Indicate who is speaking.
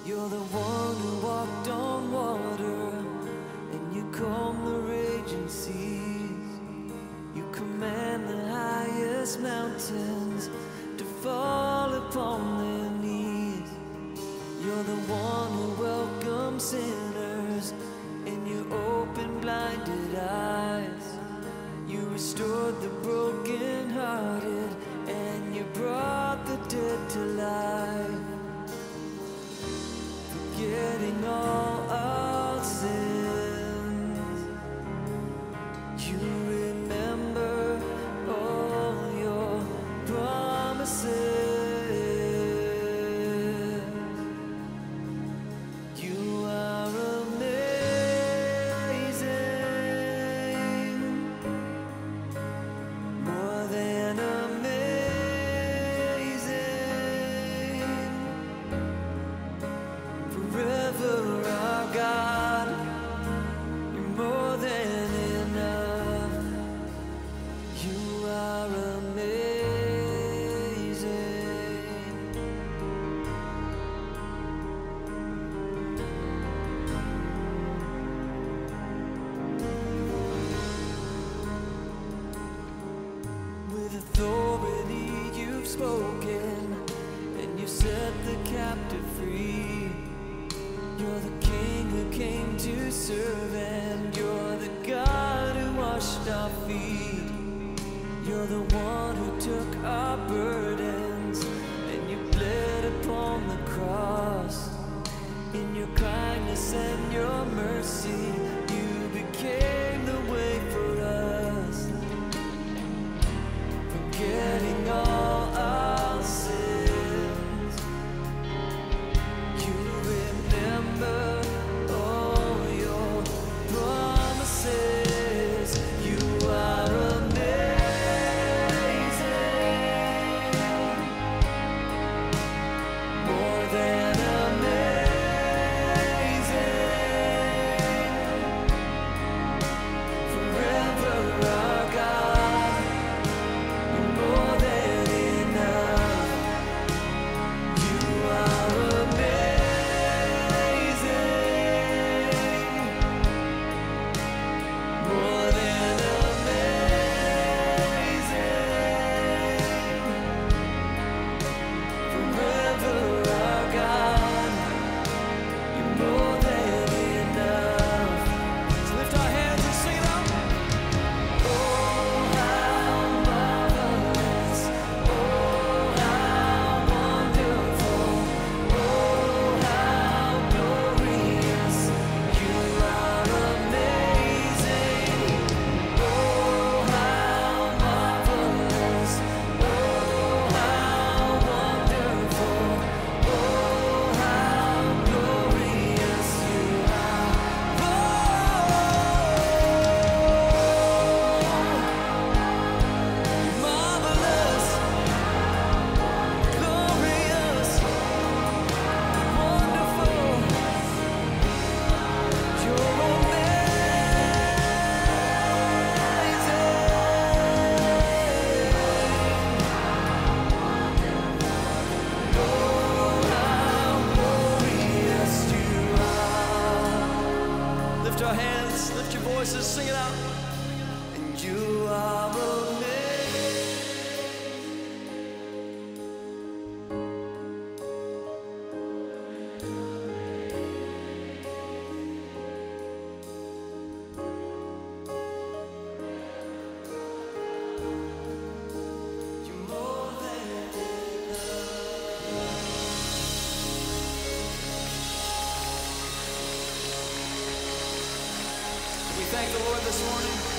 Speaker 1: You're the one who walked on water, and you calm the raging seas. You command the highest mountains to fall upon their knees. You're the one who welcomes sinners, and you open blinded eyes. You restored the broken-hearted, and you brought the dead to life. Forgetting all our sins, you remember all your promises. You are amazing, more than amazing. Forever our God, you're more than enough. You are amazing. With authority you've spoken, and you set the captive free. You're the King who came to serve, and you're the God who washed our feet. You're the one who took our burdens, and you bled upon the cross. In your kindness and your mercy, you became the way for us. Forgetting all our sins, you remember all your promises. You are amazing, more than amazing. Forever our God, you're more than enough. You are amazing, more than amazing. Forever our God, you're more than enough. So lift our hands and sing it out. Oh, how marvelous, oh, how wonderful, oh, how glorious. You are amazing. Oh, how marvelous, oh, how wonderful, oh, how glorious you are. Oh, marvelous, glorious, wonderful, you're amazing. Oh, how glorious you are. Lift our hands, lift your voices, sing it out. And you are amazing. You're more than enough. We thank the Lord this morning.